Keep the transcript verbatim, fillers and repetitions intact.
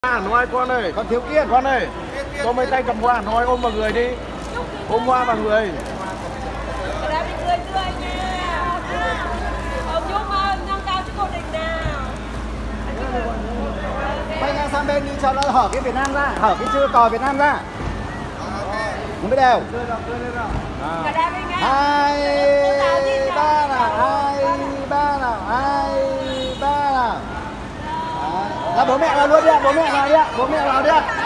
Hà Nội con ơi, con Thiếu Kiên, con ơi, cho mấy tay cầm hoa Hà Nội ôm vào người đi, ôm hoa vào người. Cái đấy mình tươi tươi nha. Ông Nhung ơi, nâng cao chúc cô địch nào. quay ngang sang bên đi cho nó hở cái Việt Nam ra, hở cái chữ cò Việt Nam ra. Nó mới đều. Cái đấy mình nghe. Hai ba nào, hai ba nào, hai ba nào. Ra bố mẹ vào luôn đi, bố mẹ vào đi, bố mẹ vào đi.